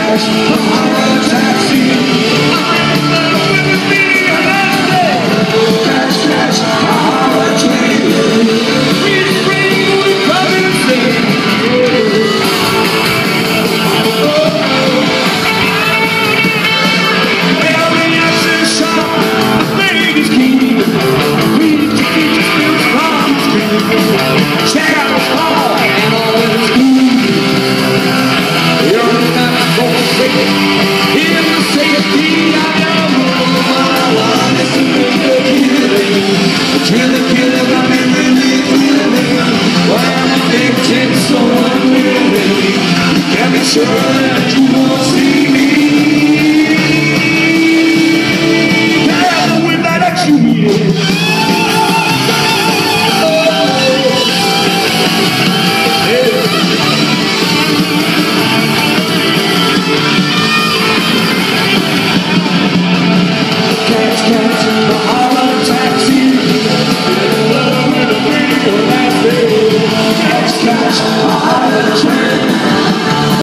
cash, a taxi. Cash, a train. Please bring the province. Well, the answer's shop, the thing is key. We need to keep the spills from the street. Check out the hall and all that is good. You're not for sale. In the safety I know. I want to make the killing. Till the killer got me really feeling. Why am I making so unwilling? You can be sure that you won't